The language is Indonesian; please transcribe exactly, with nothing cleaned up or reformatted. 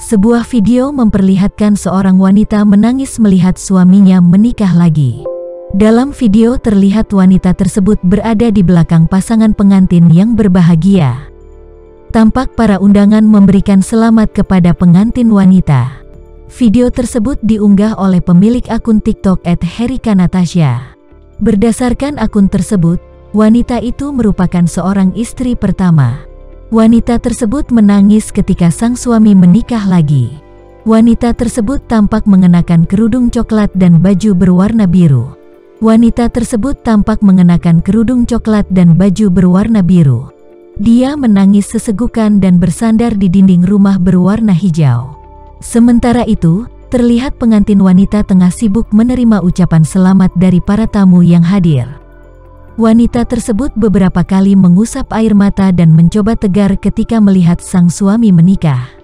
Sebuah video memperlihatkan seorang wanita menangis melihat suaminya menikah lagi. Dalam video terlihat wanita tersebut berada di belakang pasangan pengantin yang berbahagia. Tampak para undangan memberikan selamat kepada pengantin wanita. Video tersebut diunggah oleh pemilik akun TikTok et herika natasha. Berdasarkan akun tersebut, wanita itu merupakan seorang istri pertama. Wanita tersebut menangis ketika sang suami menikah lagi. Wanita tersebut tampak mengenakan kerudung coklat dan baju berwarna biru. Wanita tersebut tampak mengenakan kerudung coklat dan baju berwarna biru. Dia menangis sesegukan dan bersandar di dinding rumah berwarna hijau. Sementara itu, terlihat pengantin wanita tengah sibuk menerima ucapan selamat dari para tamu yang hadir. Wanita tersebut beberapa kali mengusap air mata dan mencoba tegar ketika melihat sang suami menikah.